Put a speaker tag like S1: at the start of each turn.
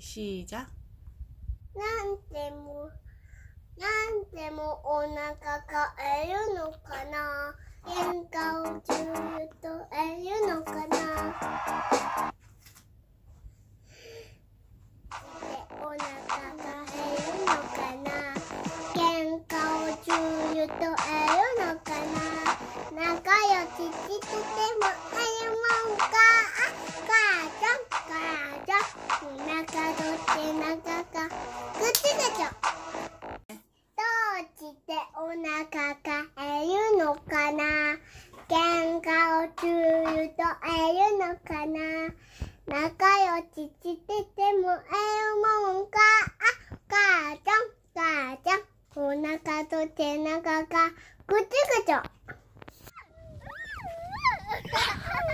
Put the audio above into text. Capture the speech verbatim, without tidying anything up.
S1: 시작.
S2: なんでもなんでもお腹がえるのかな。喧嘩をずっとえるのかな。お腹がえるのかな。喧嘩をずっとえるのかな。仲良ししててもえるもんか。あ、母ちゃん母ちゃん、お腹どって中かくっつけちゃう。どうしてお腹がえるのかな。喧嘩をずっとえるのかな。仲良ししててもえるもんか。あ、母ちゃん母ちゃん、お腹と背中がくっつけちゃう。